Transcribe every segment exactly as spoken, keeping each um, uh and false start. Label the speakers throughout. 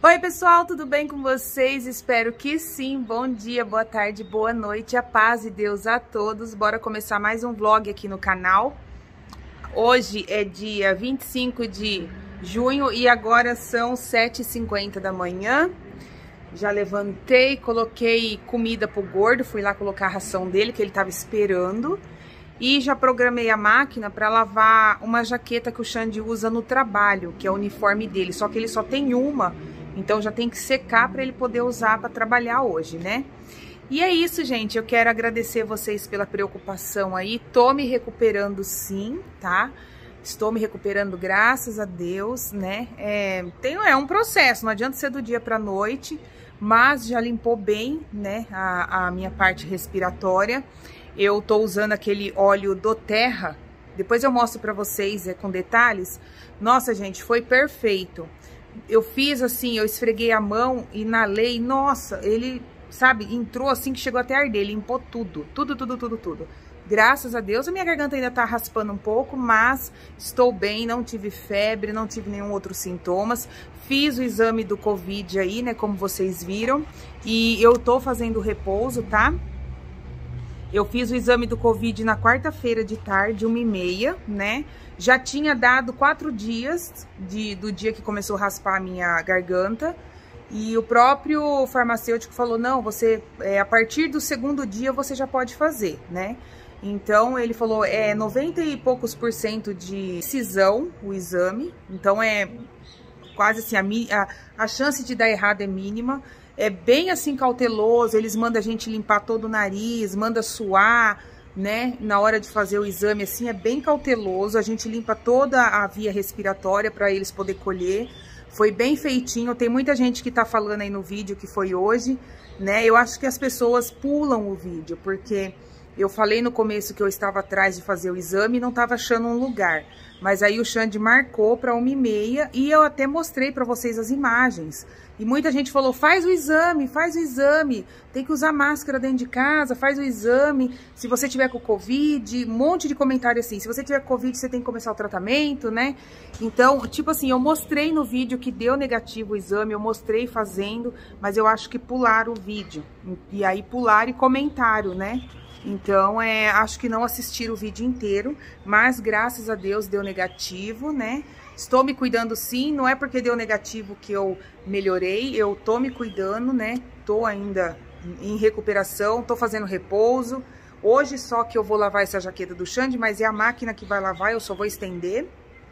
Speaker 1: Oi pessoal, tudo bem com vocês? Espero que sim. Bom dia, boa tarde, boa noite, a paz e Deus a todos. Bora começar mais um vlog aqui no canal. Hoje é dia vinte e cinco de junho e agora são sete e cinquenta da manhã. Já levantei, coloquei comida pro gordo, fui lá colocar a ração dele que ele tava esperando. E já programei a máquina para lavar uma jaqueta que o Xande usa no trabalho, que é o uniforme dele, só que ele só tem uma. Então já tem que secar para ele poder usar para trabalhar hoje, né? E é isso, gente. Eu quero agradecer vocês pela preocupação aí. Tô me recuperando sim, tá? Estou me recuperando, graças a Deus, né? É, tem, é um processo, não adianta ser do dia pra noite, mas já limpou bem, né? A, a minha parte respiratória. Eu tô usando aquele óleo do Terra. Depois eu mostro pra vocês é, com detalhes. Nossa, gente, foi perfeito. Eu fiz assim, eu esfreguei a mão, inalei, nossa, ele, sabe, entrou assim que chegou até a arder, limpou tudo, tudo, tudo, tudo, tudo. Graças a Deus, a minha garganta ainda tá raspando um pouco, mas estou bem, não tive febre, não tive nenhum outro sintomas. Fiz o exame do Covid aí, né, como vocês viram, e eu tô fazendo repouso, tá? Eu fiz o exame do Covid na quarta-feira de tarde, uma e meia, né? Já tinha dado quatro dias de, do dia que começou a raspar a minha garganta. E o próprio farmacêutico falou, não, você, é, a partir do segundo dia você já pode fazer, né? Então, ele falou, é noventa e poucos por cento de precisão o exame. Então, é quase assim, a, a, a chance de dar errado é mínima. É bem assim cauteloso, eles mandam a gente limpar todo o nariz, manda suar, né? Na hora de fazer o exame, assim, é bem cauteloso. A gente limpa toda a via respiratória para eles poder colher. Foi bem feitinho. Tem muita gente que tá falando aí no vídeo que foi hoje, né? Eu acho que as pessoas pulam o vídeo, porque eu falei no começo que eu estava atrás de fazer o exame e não tava achando um lugar. Mas aí o Xande marcou para uma e meia e eu até mostrei para vocês as imagens. E muita gente falou, faz o exame, faz o exame, tem que usar máscara dentro de casa, faz o exame, se você tiver com Covid, um monte de comentário assim, se você tiver com Covid, você tem que começar o tratamento, né? Então, tipo assim, eu mostrei no vídeo que deu negativo o exame, eu mostrei fazendo, mas eu acho que pularam o vídeo, e aí pularam e comentário, né? Então, é, acho que não assistiram o vídeo inteiro, mas graças a Deus deu negativo, né? Estou me cuidando sim, não é porque deu negativo que eu melhorei, eu tô me cuidando, né? Tô ainda em recuperação, tô fazendo repouso. Hoje só que eu vou lavar essa jaqueta do Xande, mas é a máquina que vai lavar, eu só vou estender.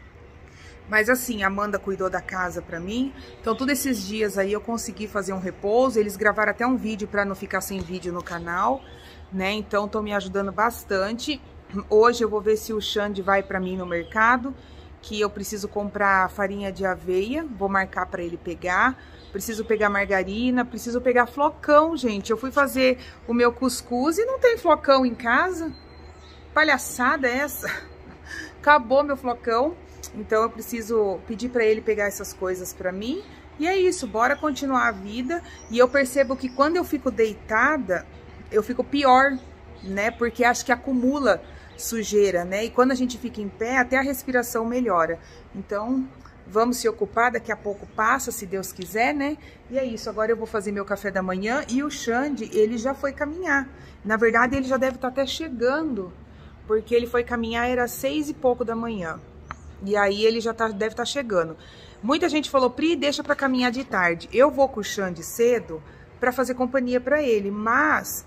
Speaker 1: Mas assim, a Amanda cuidou da casa pra mim, então todos esses dias aí eu consegui fazer um repouso, eles gravaram até um vídeo pra não ficar sem vídeo no canal, né? Então estão me ajudando bastante. Hoje eu vou ver se o Xande vai pra mim no mercado, que eu preciso comprar farinha de aveia, vou marcar para ele pegar, preciso pegar margarina, preciso pegar flocão, gente. Eu fui fazer o meu cuscuz e não tem flocão em casa. Palhaçada essa. Acabou meu flocão, então eu preciso pedir para ele pegar essas coisas para mim. E é isso, bora continuar a vida. E eu percebo que quando eu fico deitada, eu fico pior, né? Porque acho que acumula sujeira, né? E quando a gente fica em pé, até a respiração melhora. Então, vamos se ocupar, daqui a pouco passa, se Deus quiser, né? E é isso, agora eu vou fazer meu café da manhã e o Xande, ele já foi caminhar. Na verdade, ele já deve estar até chegando, porque ele foi caminhar, era seis e pouco da manhã. E aí ele já tá, deve estar chegando. Muita gente falou, Pri, deixa pra caminhar de tarde. Eu vou com o Xande cedo pra fazer companhia pra ele, mas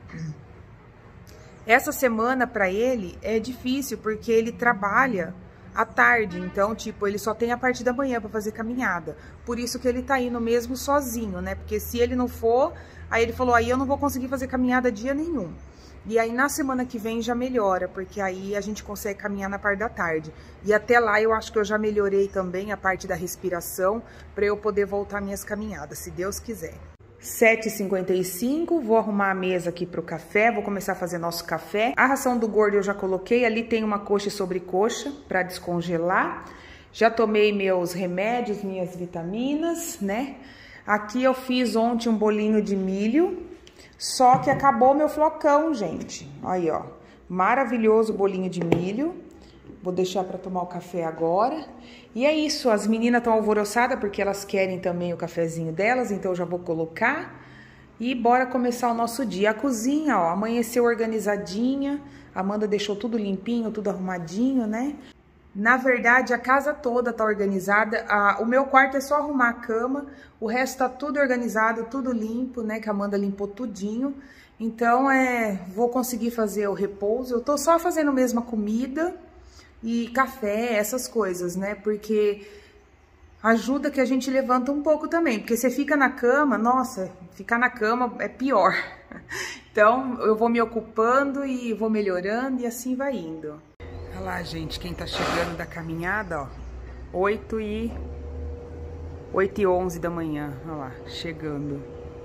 Speaker 1: essa semana para ele é difícil porque ele trabalha à tarde, então tipo, ele só tem a parte da manhã para fazer caminhada. Por isso que ele tá indo mesmo sozinho, né? Porque se ele não for, aí ele falou, aí eu não vou conseguir fazer caminhada dia nenhum. E aí na semana que vem já melhora, porque aí a gente consegue caminhar na parte da tarde. E até lá eu acho que eu já melhorei também a parte da respiração para eu poder voltar minhas caminhadas, se Deus quiser. sete e cinquenta e cinco, vou arrumar a mesa aqui pro café, vou começar a fazer nosso café. A ração do gordo eu já coloquei, ali tem uma coxa e sobrecoxa para descongelar. Já tomei meus remédios, minhas vitaminas, né? Aqui eu fiz ontem um bolinho de milho, só que acabou meu flocão, gente. Aí, ó, maravilhoso bolinho de milho. Vou deixar para tomar o café agora. E é isso, as meninas estão alvoroçadas porque elas querem também o cafezinho delas, então eu já vou colocar. E bora começar o nosso dia. A cozinha, ó, amanheceu organizadinha. A Amanda deixou tudo limpinho, tudo arrumadinho, né? Na verdade, a casa toda tá organizada. A, o meu quarto é só arrumar a cama. O resto tá tudo organizado, tudo limpo, né? Que a Amanda limpou tudinho. Então, é, vou conseguir fazer o repouso. Eu tô só fazendo mesmo a comida e café, essas coisas, né? Porque ajuda que a gente levanta um pouco também. Porque você fica na cama, nossa, ficar na cama é pior. Então, eu vou me ocupando e vou melhorando e assim vai indo. Olha lá, gente, quem tá chegando da caminhada, ó. oito e onze da manhã, olha lá, chegando.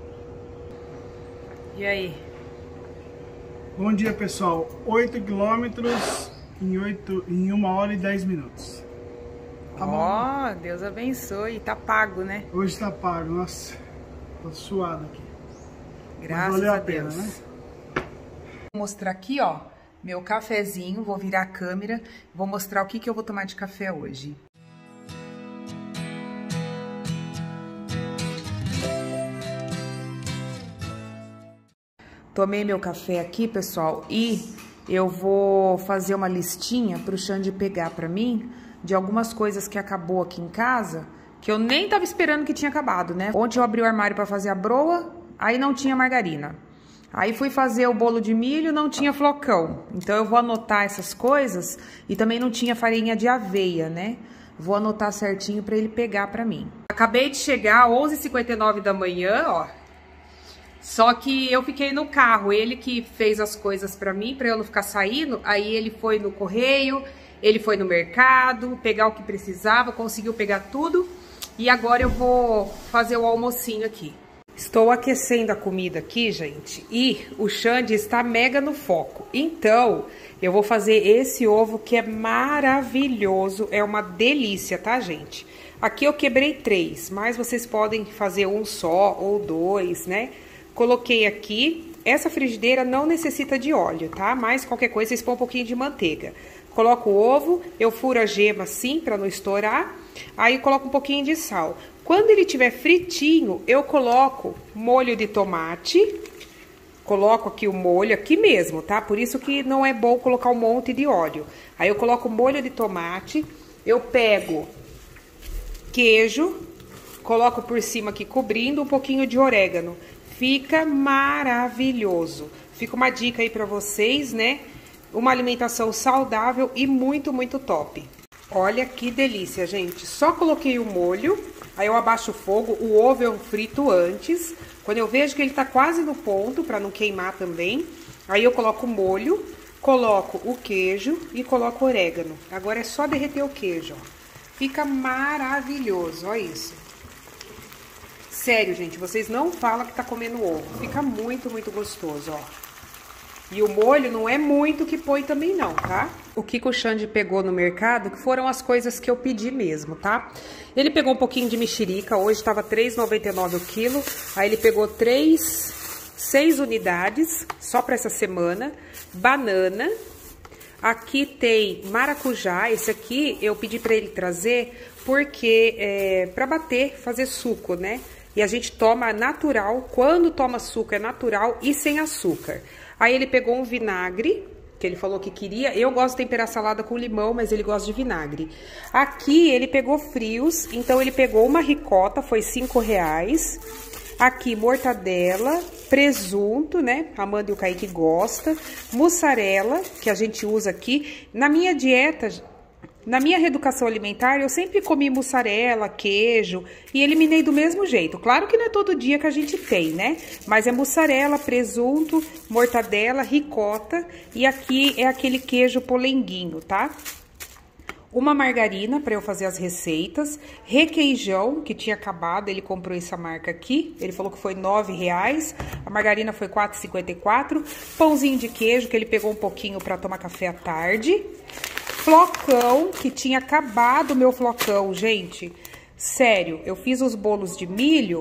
Speaker 1: E aí?
Speaker 2: Bom dia, pessoal. oito quilômetros em, oito, em uma hora e dez minutos.
Speaker 1: Tá Ó, bom? Deus abençoe. Tá pago, né?
Speaker 2: Hoje tá pago. Nossa, tô suado aqui.
Speaker 1: Graças
Speaker 2: valeu
Speaker 1: a,
Speaker 2: a pena,
Speaker 1: Deus.
Speaker 2: Né?
Speaker 1: Vou mostrar aqui, ó, meu cafezinho. Vou virar a câmera. Vou mostrar o que que eu vou tomar de café hoje. Tomei meu café aqui, pessoal, e eu vou fazer uma listinha pro Xande pegar pra mim de algumas coisas que acabou aqui em casa, que eu nem tava esperando que tinha acabado, né? Ontem eu abri o armário pra fazer a broa, aí não tinha margarina. Aí fui fazer o bolo de milho, não tinha flocão. Então eu vou anotar essas coisas e também não tinha farinha de aveia, né? Vou anotar certinho pra ele pegar pra mim. Acabei de chegar, onze e cinquenta e nove da manhã, ó. Só que eu fiquei no carro, ele que fez as coisas pra mim, pra eu não ficar saindo. Aí ele foi no correio, ele foi no mercado, pegar o que precisava, conseguiu pegar tudo. E agora eu vou fazer o almocinho aqui. Estou aquecendo a comida aqui, gente, e o Xande está mega no foco. Então, eu vou fazer esse ovo que é maravilhoso, é uma delícia, tá, gente? Aqui eu quebrei três, mas vocês podem fazer um só ou dois, né? Coloquei aqui, essa frigideira não necessita de óleo, tá? Mas qualquer coisa vocês põem um pouquinho de manteiga. Coloco o ovo, eu furo a gema assim pra não estourar, aí coloco um pouquinho de sal. Quando ele tiver fritinho, eu coloco molho de tomate, coloco aqui o molho, aqui mesmo, tá? Por isso que não é bom colocar um monte de óleo. Aí eu coloco molho de tomate, eu pego queijo, coloco por cima aqui cobrindo um pouquinho de orégano. Fica maravilhoso. Fica uma dica aí pra vocês, né? Uma alimentação saudável e muito, muito top. Olha que delícia, gente. Só coloquei o molho, aí eu abaixo o fogo, o ovo eu frito antes. Quando eu vejo que ele tá quase no ponto, pra não queimar também, aí eu coloco o molho, coloco o queijo e coloco o orégano. Agora é só derreter o queijo, ó. Fica maravilhoso, olha isso. Sério, gente, vocês não falam que tá comendo ovo. Fica muito, muito gostoso, ó. E o molho não é muito que põe também não, tá? O que, que o Xande pegou no mercado, que foram as coisas que eu pedi mesmo, tá? Ele pegou um pouquinho de mexerica, hoje tava três reais e noventa e nove centavos o quilo. Aí ele pegou três, seis unidades, só pra essa semana. Banana. Aqui tem maracujá, esse aqui eu pedi pra ele trazer porque é pra bater, fazer suco, né? E a gente toma natural, quando toma suco é natural e sem açúcar. Aí ele pegou um vinagre, que ele falou que queria. Eu gosto de temperar salada com limão, mas ele gosta de vinagre. Aqui ele pegou frios, então ele pegou uma ricota, foi cinco reais. Aqui mortadela, presunto, né? A Amanda e o Kaique gostam. Mussarela, que a gente usa aqui. Na minha dieta... Na minha reeducação alimentar, eu sempre comi mussarela, queijo e eliminei do mesmo jeito. Claro que não é todo dia que a gente tem, né? Mas é mussarela, presunto, mortadela, ricota e aqui é aquele queijo polenguinho, tá? Uma margarina para eu fazer as receitas, requeijão, que tinha acabado, ele comprou essa marca aqui, ele falou que foi nove reais, a margarina foi quatro reais e cinquenta e quatro centavos, pãozinho de queijo, que ele pegou um pouquinho para tomar café à tarde, flocão, que tinha acabado o meu flocão, gente, sério, eu fiz os bolos de milho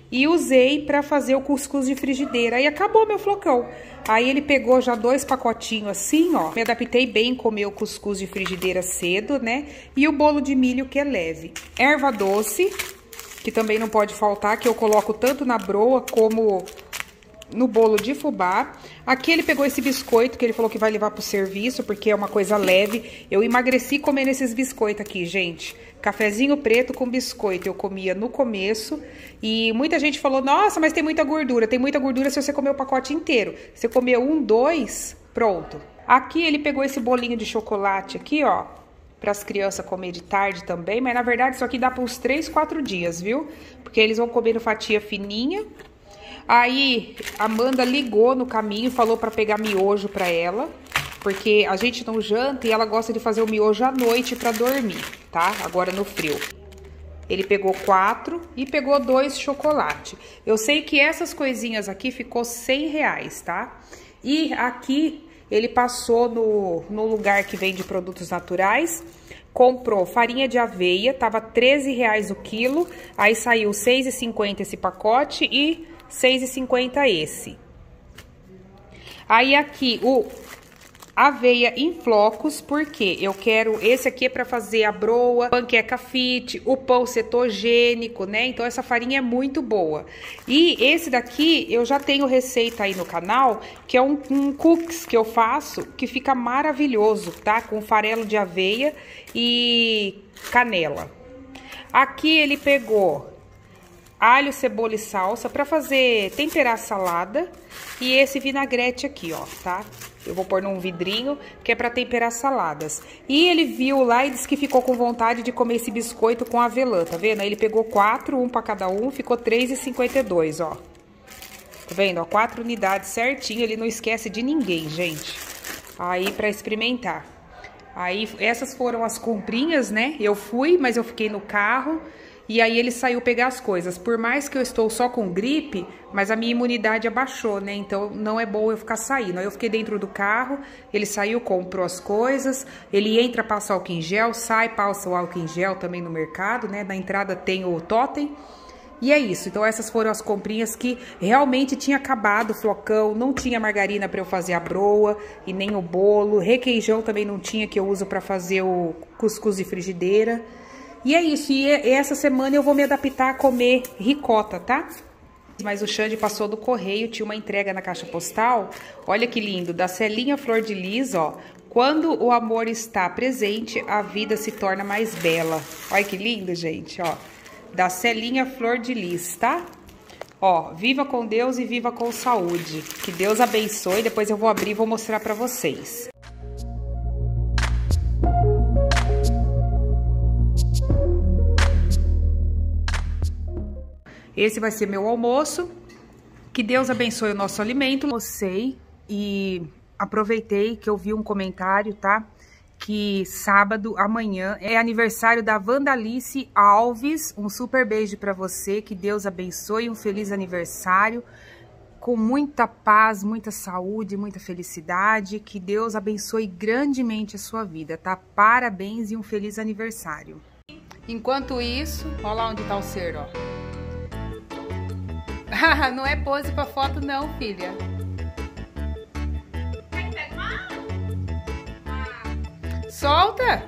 Speaker 1: e usei pra fazer o cuscuz de frigideira. Aí acabou meu flocão. Aí ele pegou já dois pacotinhos assim, ó. Me adaptei bem comer o cuscuz de frigideira cedo, né? E o bolo de milho que é leve. Erva doce, que também não pode faltar, que eu coloco tanto na broa como no bolo de fubá. Aqui ele pegou esse biscoito que ele falou que vai levar pro serviço, porque é uma coisa leve. Eu emagreci comendo esses biscoitos aqui, gente. Cafezinho preto com biscoito, eu comia no começo. E muita gente falou, nossa, mas tem muita gordura. Tem muita gordura se você comer o pacote inteiro. Você comer um, dois, pronto. Aqui ele pegou esse bolinho de chocolate aqui, ó, para as crianças comer de tarde também. Mas na verdade isso aqui dá para uns três, quatro dias, viu? Porque eles vão comendo fatia fininha. Aí, a Amanda ligou no caminho, falou pra pegar miojo pra ela, porque a gente não janta e ela gosta de fazer o miojo à noite pra dormir, tá? Agora no frio. Ele pegou quatro e pegou dois chocolate. Eu sei que essas coisinhas aqui ficou cem reais, tá? E aqui ele passou no, no lugar que vende produtos naturais, comprou farinha de aveia, tava treze reais o quilo, aí saiu seis e cinquenta esse pacote e seis e cinquenta esse. Aí aqui o aveia em flocos, porque eu quero esse aqui é para fazer a broa, panqueca fit, o pão cetogênico, né? Então essa farinha é muito boa. E esse daqui eu já tenho receita aí no canal, que é um, um cookies que eu faço, que fica maravilhoso, tá? Com farelo de aveia e canela. Aqui ele pegou alho, cebola e salsa para fazer, temperar a salada. E esse vinagrete aqui, ó, tá? Eu vou pôr num vidrinho, que é para temperar saladas. E ele viu lá e disse que ficou com vontade de comer esse biscoito com avelã, tá vendo? Aí ele pegou quatro, um para cada um, ficou três e cinquenta e dois, ó. Tá vendo? Ó, quatro unidades certinho, ele não esquece de ninguém, gente. Aí para experimentar. Aí essas foram as comprinhas, né? Eu fui, mas eu fiquei no carro. E aí ele saiu pegar as coisas. Por mais que eu estou só com gripe, mas a minha imunidade abaixou, né? Então não é bom eu ficar saindo. Aí eu fiquei dentro do carro, ele saiu, comprou as coisas, ele entra, passa o álcool em gel, sai, passa o álcool em gel também no mercado, né? Na entrada tem o totem. E é isso. Então essas foram as comprinhas que realmente tinha acabado o flocão, não tinha margarina para eu fazer a broa e nem o bolo. Requeijão também não tinha, que eu uso para fazer o cuscuz de frigideira. E é isso, e essa semana eu vou me adaptar a comer ricota, tá? Mas o Xande passou do correio, tinha uma entrega na caixa postal. Olha que lindo, da Celinha Flor de Lis, ó. Quando o amor está presente, a vida se torna mais bela. Olha que lindo, gente, ó. Da Celinha Flor de Lis, tá? Ó, viva com Deus e viva com saúde. Que Deus abençoe, depois eu vou abrir e vou mostrar pra vocês. Esse vai ser meu almoço. Que Deus abençoe o nosso alimento. Almocei e aproveitei que eu vi um comentário, tá? Que sábado, amanhã, é aniversário da Vandalice Alves. Um super beijo pra você. Que Deus abençoe. Um feliz aniversário. Com muita paz, muita saúde, muita felicidade. Que Deus abençoe grandemente a sua vida, tá? Parabéns e um feliz aniversário. Enquanto isso, olha lá onde tá o ser, ó. Não é pose pra foto não, filha. Solta!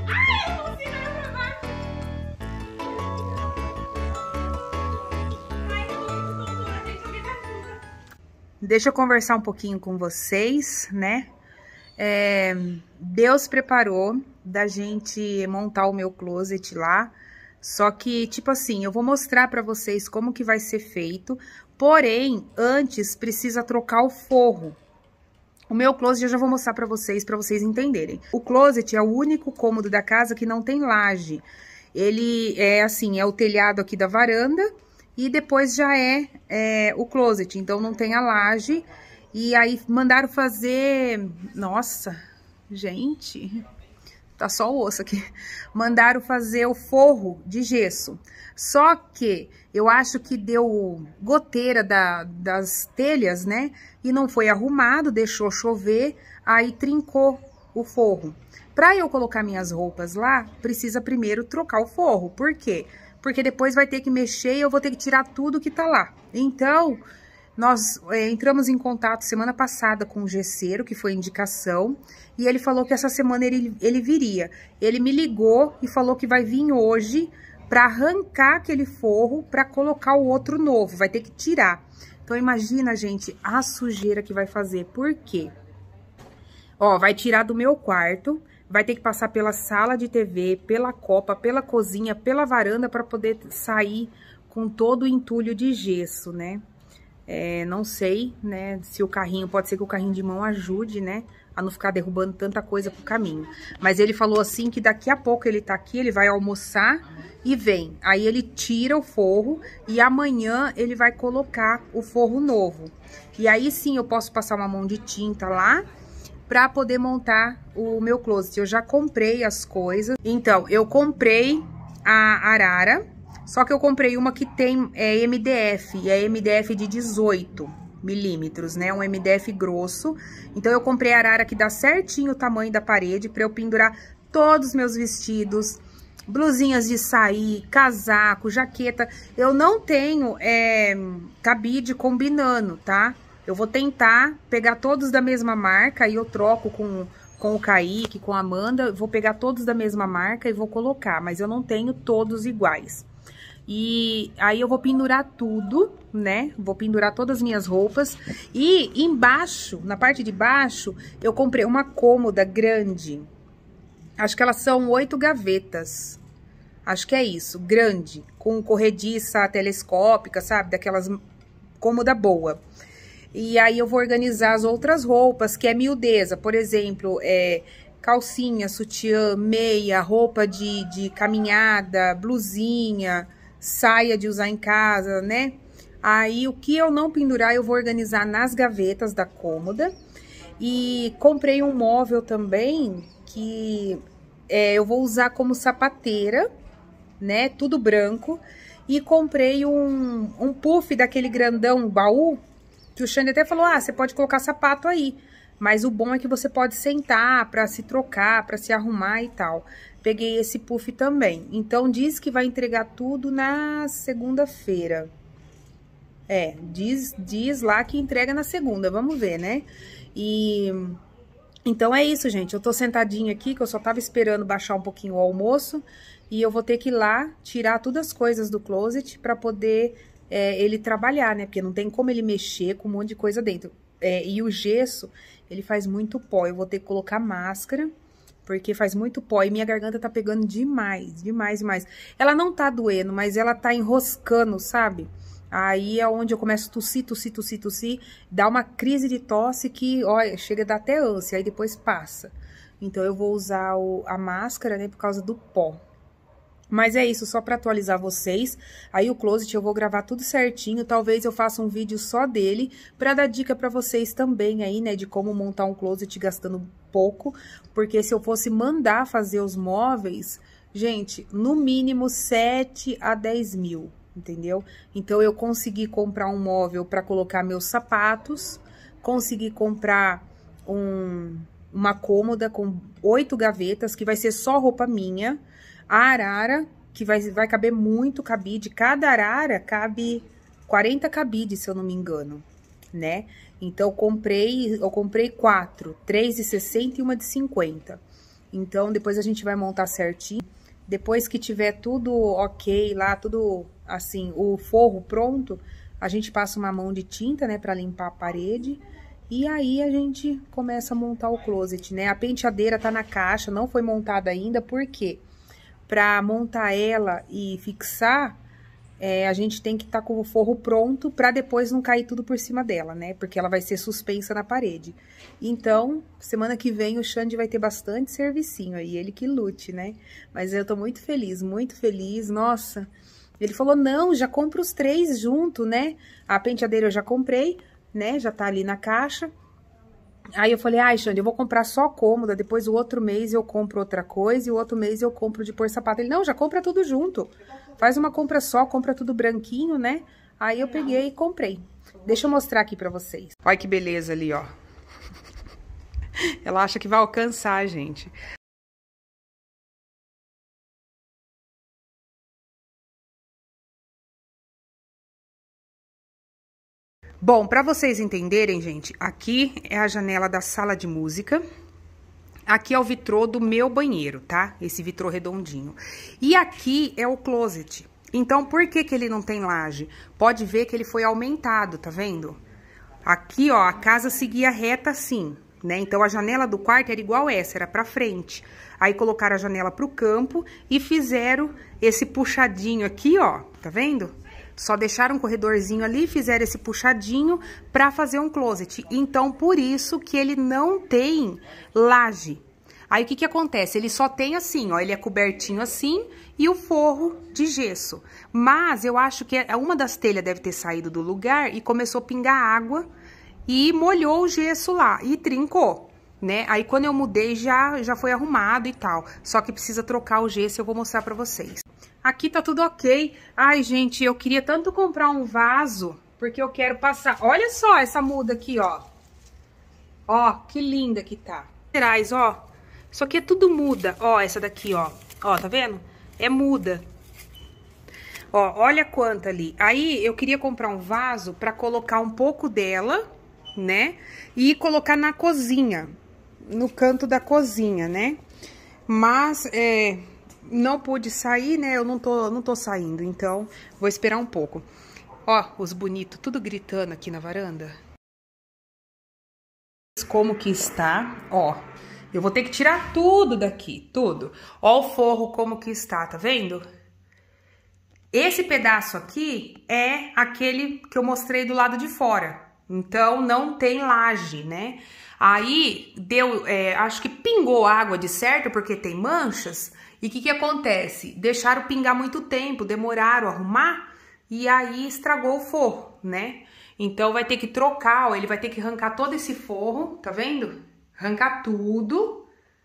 Speaker 1: Deixa eu conversar um pouquinho com vocês, né? É, Deus preparou da gente montar o meu closet lá. Só que, tipo assim, eu vou mostrar pra vocês como que vai ser feito. Porém, antes precisa trocar o forro. O meu closet eu já vou mostrar pra vocês, pra vocês entenderem. O closet é o único cômodo da casa que não tem laje. Ele é assim, é o telhado aqui da varanda e depois já é, é o closet. Então não tem a laje. E aí mandaram fazer... Nossa, gente... Tá só o osso aqui. Mandaram fazer o forro de gesso. Só que eu acho que deu goteira da, das telhas, né? E não foi arrumado, deixou chover, aí trincou o forro. Pra eu colocar minhas roupas lá, precisa primeiro trocar o forro. Por quê? porque depois vai ter que mexer e eu vou ter que tirar tudo que tá lá. Então, nós é, entramos em contato semana passada com o gesseiro, que foi indicação, e ele falou que essa semana ele, ele viria. Ele me ligou e falou que vai vir hoje para arrancar aquele forro para colocar o outro novo, vai ter que tirar. Então, imagina, gente, a sujeira que vai fazer. Por quê? Ó, vai tirar do meu quarto, vai ter que passar pela sala de T V, pela copa, pela cozinha, pela varanda para poder sair com todo o entulho de gesso, né? É, não sei, né, se o carrinho, pode ser que o carrinho de mão ajude, né, a não ficar derrubando tanta coisa pro caminho. Mas ele falou assim que daqui a pouco ele tá aqui, ele vai almoçar e vem. Aí ele tira o forro e amanhã ele vai colocar o forro novo. E aí sim eu posso passar uma mão de tinta lá pra poder montar o meu closet. Eu já comprei as coisas. Então, eu comprei a arara. Só que eu comprei uma que tem é, M D F, e é M D F de dezoito milímetros, né? Um M D F grosso. Então, eu comprei a arara que dá certinho o tamanho da parede para eu pendurar todos os meus vestidos, blusinhas de sair, casaco, jaqueta. Eu não tenho é, cabide combinando, tá? Eu vou tentar pegar todos da mesma marca, aí eu troco com, com o Kaique, com a Amanda. Vou pegar todos da mesma marca e vou colocar, mas eu não tenho todos iguais. E aí eu vou pendurar tudo, né? Vou pendurar todas as minhas roupas. E embaixo, na parte de baixo, eu comprei uma cômoda grande. Acho que elas são oito gavetas. Acho que é isso, grande. Com corrediça telescópica, sabe? Daquelas cômoda boa. E aí eu vou organizar as outras roupas, que é miudeza. Por exemplo, é... calcinha, sutiã, meia, roupa de, de caminhada, blusinha, saia de usar em casa, né? Aí, o que eu não pendurar, eu vou organizar nas gavetas da cômoda. E comprei um móvel também, que é, eu vou usar como sapateira, né? Tudo branco. E comprei um, um puff daquele grandão, baú, que o Xande até falou, ah, você pode colocar sapato aí. Mas o bom é que você pode sentar para se trocar, para se arrumar e tal. Peguei esse puff também. Então, diz que vai entregar tudo na segunda-feira. É, diz, diz lá que entrega na segunda, vamos ver, né? E... então, é isso, gente. Eu tô sentadinha aqui, que eu só tava esperando baixar um pouquinho o almoço. E eu vou ter que ir lá tirar todas as coisas do closet para poder é, ele trabalhar, né? Porque não tem como ele mexer com um monte de coisa dentro. É, e o gesso, ele faz muito pó. Eu vou ter que colocar máscara, porque faz muito pó. E minha garganta tá pegando demais, demais, demais. Ela não tá doendo, mas ela tá enroscando, sabe? Aí é onde eu começo a tossir, tossir, tossir, tossir. Dá uma crise de tosse que, olha, chega a dar até ânsia, aí depois passa. Então, eu vou usar o, a máscara, né, por causa do pó. Mas é isso, só pra atualizar vocês. Aí o closet eu vou gravar tudo certinho. Talvez eu faça um vídeo só dele, pra dar dica pra vocês também aí, né, de como montar um closet gastando pouco. Porque se eu fosse mandar fazer os móveis, gente, no mínimo sete a dez mil, entendeu? Então, eu consegui comprar um móvel pra colocar meus sapatos, consegui comprar um, uma cômoda com oito gavetas, que vai ser só roupa minha. A arara, que vai, vai caber muito cabide. Cada arara cabe quarenta cabides, se eu não me engano, né? Então, eu comprei, eu comprei quatro, três de sessenta e uma de cinquenta. Então, depois a gente vai montar certinho. Depois que tiver tudo ok lá, tudo assim, o forro pronto, a gente passa uma mão de tinta, né, pra limpar a parede. E aí, a gente começa a montar o closet, né? A penteadeira tá na caixa, não foi montada ainda, por quê? Pra montar ela e fixar, é, a gente tem que estar tá com o forro pronto pra depois não cair tudo por cima dela, né? Porque ela vai ser suspensa na parede. Então, semana que vem o Xande vai ter bastante servicinho aí, ele que lute, né? Mas eu tô muito feliz, muito feliz, nossa. Ele falou, não, já compra os três junto, né? A penteadeira eu já comprei, né? Já tá ali na caixa. Aí eu falei, ai, Xande, eu vou comprar só cômoda, depois o outro mês eu compro outra coisa e o outro mês eu compro de pôr sapato. Ele, não, já compra tudo junto. Faz uma compra só, compra tudo branquinho, né? Aí eu peguei e comprei. Deixa eu mostrar aqui pra vocês. Olha que beleza ali, ó. Ela acha que vai alcançar, gente. Bom, para vocês entenderem, gente, aqui é a janela da sala de música. Aqui é o vitrô do meu banheiro, tá? Esse vitrô redondinho. E aqui é o closet. Então, por que que ele não tem laje? Pode ver que ele foi aumentado, tá vendo? Aqui, ó, a casa seguia reta assim, né? Então, a janela do quarto era igual essa, era pra frente. Aí, colocaram a janela pro campo e fizeram esse puxadinho aqui, ó, tá vendo? Só deixaram um corredorzinho ali, fizeram esse puxadinho pra fazer um closet. Então, por isso que ele não tem laje. Aí, o que que acontece? Ele só tem assim, ó, ele é cobertinho assim e o forro de gesso. Mas eu acho que uma das telhas deve ter saído do lugar e começou a pingar água e molhou o gesso lá e trincou, né? Aí, quando eu mudei, já, já foi arrumado e tal. Só que precisa trocar o gesso e eu vou mostrar pra vocês. Aqui tá tudo ok. Ai, gente, eu queria tanto comprar um vaso, porque eu quero passar... Olha só essa muda aqui, ó. Ó, que linda que tá. Laterais, ó. Isso aqui é tudo muda. Ó, essa daqui, ó. Ó, tá vendo? É muda. Ó, olha quanta ali. Aí, eu queria comprar um vaso pra colocar um pouco dela, né? E colocar na cozinha. No canto da cozinha, né? Mas, é... não pude sair, né? Eu não tô, não tô saindo, então vou esperar um pouco. Ó, os bonitos, tudo gritando aqui na varanda. Como que está, ó. Eu vou ter que tirar tudo daqui, tudo. Ó o forro como que está, tá vendo? Esse pedaço aqui é aquele que eu mostrei do lado de fora. Então, não tem laje, né? Aí, deu, é, acho que pingou água de certo, porque tem manchas. E o que que acontece? Deixaram pingar muito tempo, demoraram a arrumar e aí estragou o forro, né? Então, vai ter que trocar, ó, ele vai ter que arrancar todo esse forro, tá vendo? Arrancar tudo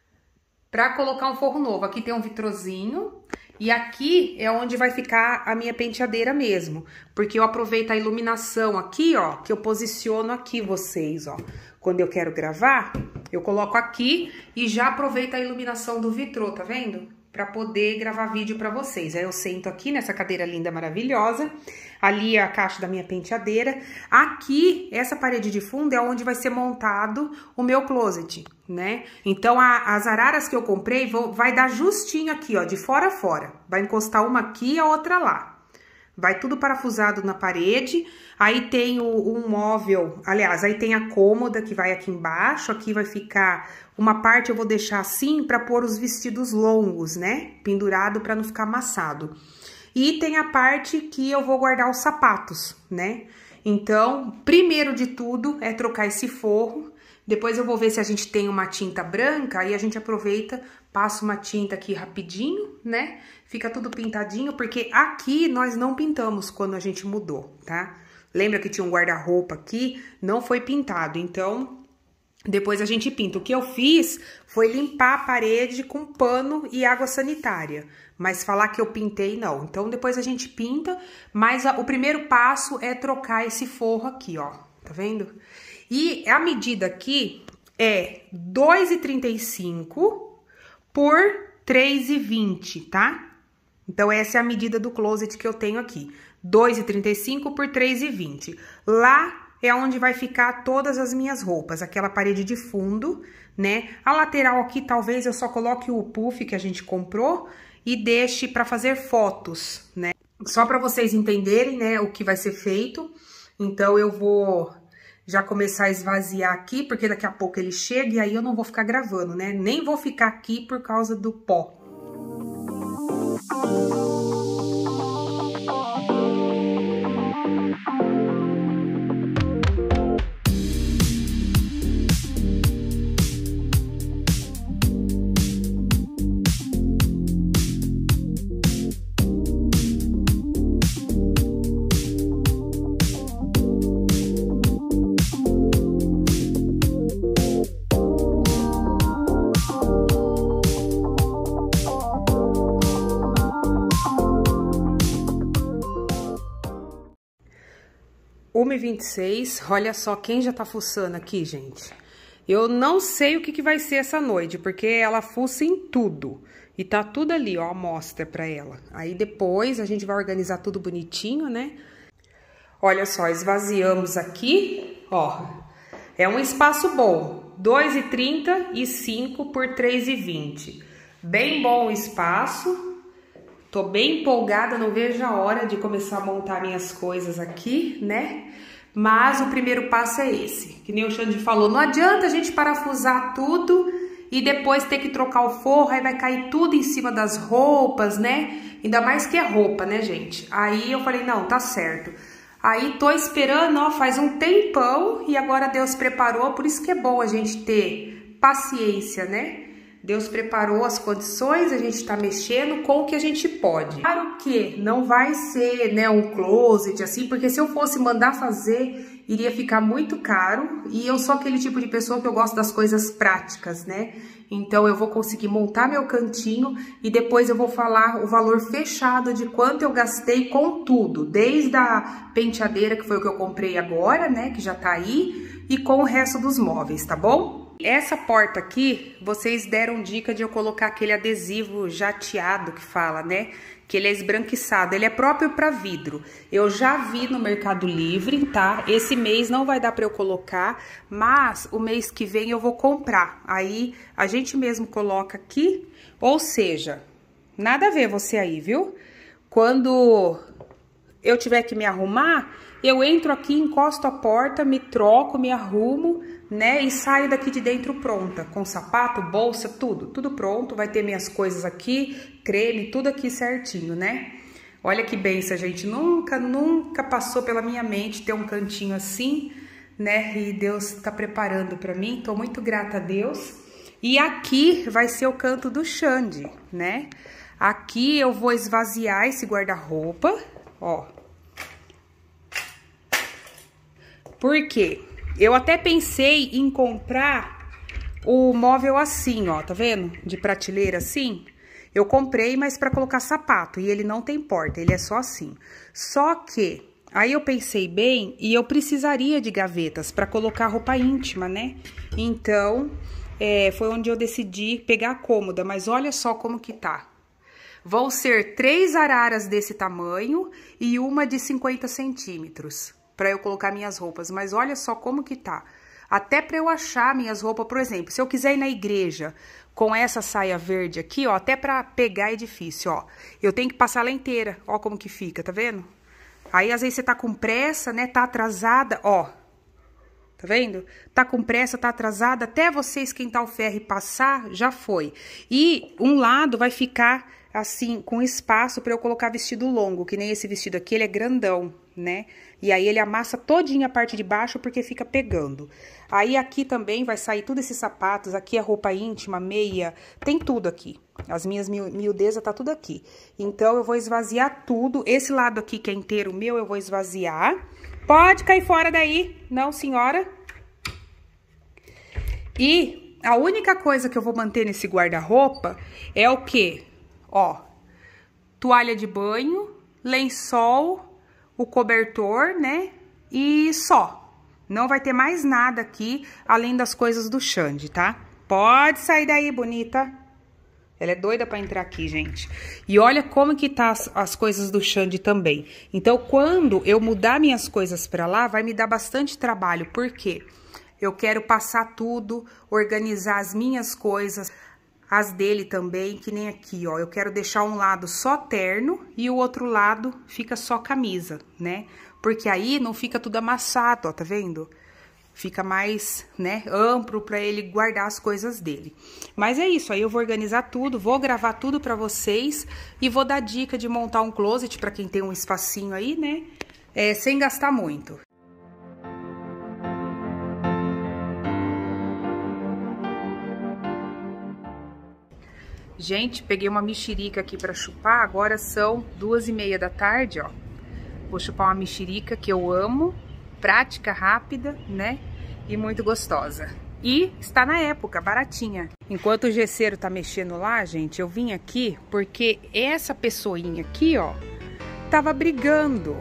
Speaker 1: pra colocar um forro novo. Aqui tem um vitrozinho e aqui é onde vai ficar a minha penteadeira mesmo. Porque eu aproveito a iluminação aqui, ó, que eu posiciono aqui vocês, ó. Quando eu quero gravar, eu coloco aqui e já aproveito a iluminação do vitrô, tá vendo? Pra poder gravar vídeo pra vocês. Aí eu sento aqui nessa cadeira linda, maravilhosa. Ali é a caixa da minha penteadeira. Aqui, essa parede de fundo é onde vai ser montado o meu closet, né? Então, a, as araras que eu comprei vou, vai dar justinho aqui, ó, de fora a fora. Vai encostar uma aqui e a outra lá. Vai tudo parafusado na parede. Aí tem o, um móvel, aliás, aí tem a cômoda que vai aqui embaixo. Aqui vai ficar... Uma parte eu vou deixar assim pra pôr os vestidos longos, né? Pendurado pra não ficar amassado. E tem a parte que eu vou guardar os sapatos, né? Então, primeiro de tudo é trocar esse forro. Depois eu vou ver se a gente tem uma tinta branca. Aí a gente aproveita, passa uma tinta aqui rapidinho, né? Fica tudo pintadinho, porque aqui nós não pintamos quando a gente mudou, tá? Lembra que tinha um guarda-roupa aqui? Não foi pintado, então... Depois a gente pinta. O que eu fiz foi limpar a parede com pano e água sanitária. Mas falar que eu pintei, não. Então, depois a gente pinta. Mas a, o primeiro passo é trocar esse forro aqui, ó. Tá vendo? E a medida aqui é dois e trinta e cinco por três e vinte, tá? Então, essa é a medida do closet que eu tenho aqui. dois e trinta e cinco por três e vinte. Lá... é onde vai ficar todas as minhas roupas, aquela parede de fundo, né? A lateral aqui, talvez eu só coloque o puff que a gente comprou e deixe para fazer fotos, né? Só para vocês entenderem, né, o que vai ser feito. Então, eu vou já começar a esvaziar aqui, porque daqui a pouco ele chega e aí eu não vou ficar gravando, né? Nem vou ficar aqui por causa do pó. uma e vinte e seis, olha só quem já tá fuçando aqui, gente. Eu não sei o que que vai ser essa noite, porque ela fuça em tudo. E tá tudo ali, ó, a amostra pra ela. Aí depois a gente vai organizar tudo bonitinho, né? Olha só, esvaziamos aqui, ó. É um espaço bom, dois e trinta e cinco por três e vinte. Bem bom o espaço. Tô bem empolgada, não vejo a hora de começar a montar minhas coisas aqui, né? Mas o primeiro passo é esse, que nem o Xande falou, não adianta a gente parafusar tudo e depois ter que trocar o forro, aí vai cair tudo em cima das roupas, né? Ainda mais que é roupa, né, gente? Aí eu falei, não, tá certo. Aí tô esperando, ó, faz um tempão e agora Deus preparou, por isso que é bom a gente ter paciência, né? Deus preparou as condições, a gente tá mexendo com o que a gente pode. Claro que não vai ser, né, um closet assim, porque se eu fosse mandar fazer, iria ficar muito caro. E eu sou aquele tipo de pessoa que eu gosto das coisas práticas, né? Então eu vou conseguir montar meu cantinho e depois eu vou falar o valor fechado de quanto eu gastei com tudo. Desde a penteadeira, que foi o que eu comprei agora, né, que já tá aí, e com o resto dos móveis, tá bom? Essa porta aqui, vocês deram dica de eu colocar aquele adesivo jateado que fala, né? Que ele é esbranquiçado, ele é próprio para vidro. Eu já vi no Mercado Livre, tá? Esse mês não vai dar para eu colocar, mas o mês que vem eu vou comprar. Aí a gente mesmo coloca aqui, ou seja, nada a ver você aí, viu? Quando eu tiver que me arrumar, eu entro aqui, encosto a porta, me troco, me arrumo, né? E saio daqui de dentro pronta, com sapato, bolsa, tudo, tudo pronto. Vai ter minhas coisas aqui, creme, tudo aqui certinho, né? Olha que benção, gente. Nunca, nunca passou pela minha mente ter um cantinho assim, né? E Deus tá preparando pra mim, tô muito grata a Deus. E aqui vai ser o canto do Xande, né? Aqui eu vou esvaziar esse guarda-roupa, ó. Por quê? Eu até pensei em comprar o móvel assim, ó, tá vendo? De prateleira assim. Eu comprei, mas pra colocar sapato, e ele não tem porta, ele é só assim. Só que, aí eu pensei bem, e eu precisaria de gavetas pra colocar roupa íntima, né? Então, é, foi onde eu decidi pegar a cômoda, mas olha só como que tá. Vão ser três araras desse tamanho e uma de cinquenta centímetros. Pra eu colocar minhas roupas, mas olha só como que tá. Até pra eu achar minhas roupas, por exemplo, se eu quiser ir na igreja com essa saia verde aqui, ó, até pra pegar é difícil, ó. Eu tenho que passar ela inteira, ó como que fica, tá vendo? Aí às vezes você tá com pressa, né, tá atrasada, ó. Tá vendo? Tá com pressa, tá atrasada, até você esquentar o ferro e passar, já foi. E um lado vai ficar assim, com espaço pra eu colocar vestido longo, que nem esse vestido aqui, ele é grandão, né? E aí ele amassa todinha a parte de baixo porque fica pegando. Aí aqui também vai sair tudo esses sapatos, aqui é roupa íntima, meia, tem tudo aqui. As minhas miudezas tá tudo aqui. Então eu vou esvaziar tudo, esse lado aqui que é inteiro meu eu vou esvaziar. Pode cair fora daí, não senhora. E a única coisa que eu vou manter nesse guarda-roupa é o quê? Ó, toalha de banho, lençol, o cobertor, né? E só. Não vai ter mais nada aqui, além das coisas do Xande, tá? Pode sair daí, bonita. Ela é doida pra entrar aqui, gente. E olha como que tá as, as coisas do Xande também. Então, quando eu mudar minhas coisas pra lá, vai me dar bastante trabalho. Por quê? Eu quero passar tudo, organizar as minhas coisas, as dele também, que nem aqui, ó. Eu quero deixar um lado só terno e o outro lado fica só camisa, né? Porque aí não fica tudo amassado, ó, tá vendo? Fica mais, né, amplo pra ele guardar as coisas dele. Mas é isso, aí eu vou organizar tudo, vou gravar tudo pra vocês e vou dar dica de montar um closet pra quem tem um espacinho aí, né? É, sem gastar muito. Gente, peguei uma mexerica aqui pra chupar, agora são duas e meia da tarde, ó. Vou chupar uma mexerica que eu amo, prática, rápida, né? E muito gostosa. E está na época, baratinha. Enquanto o gesseiro tá mexendo lá, gente, eu vim aqui porque essa pessoinha aqui, ó, tava brigando.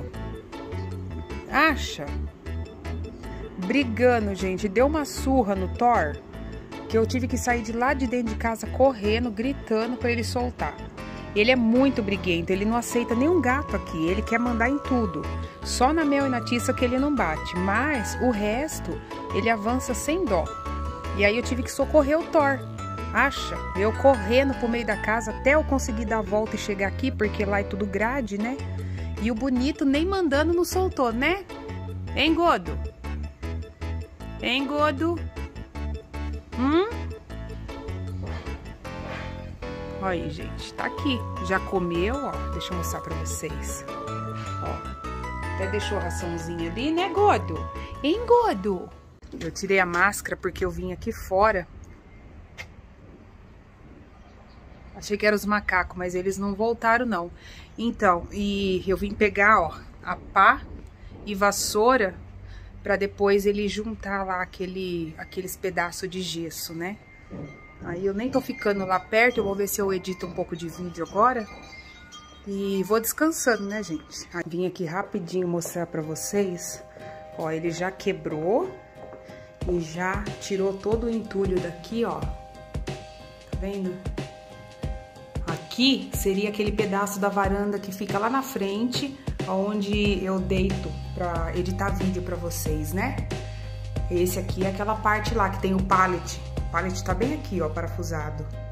Speaker 1: Acha? Brigando, gente. Deu uma surra no Thor, que eu tive que sair de lá de dentro de casa correndo, gritando pra ele soltar. Ele é muito briguento, ele não aceita nenhum gato aqui, ele quer mandar em tudo. Só na Mel e na Tissa que ele não bate, mas o resto ele avança sem dó. E aí eu tive que socorrer o Thor. Acha? Eu correndo pro meio da casa até eu conseguir dar a volta e chegar aqui, porque lá é tudo grade, né? E o bonito nem mandando não soltou, né? Hein, Godo? Hein, Godo? Hum? Olha aí, gente, tá aqui. Já comeu, ó. Deixa eu mostrar pra vocês. Ó. Até deixou a raçãozinha ali, né, Godo? Hein, Godo? Eu tirei a máscara porque eu vim aqui fora. Achei que eram os macacos, mas eles não voltaram, não. Então, e eu vim pegar, ó, a pá e vassoura pra depois ele juntar lá aquele, aqueles pedaços de gesso, né? Aí eu nem tô ficando lá perto, eu vou ver se eu edito um pouco de vídeo agora. E vou descansando, né, gente? Aí vim aqui rapidinho mostrar pra vocês. Ó, ele já quebrou e já tirou todo o entulho daqui, ó. Tá vendo? Aqui seria aquele pedaço da varanda que fica lá na frente, onde eu deito pra editar vídeo pra vocês, né? Esse aqui é aquela parte lá que tem o pallet. O pallet tá bem aqui, ó, parafusado.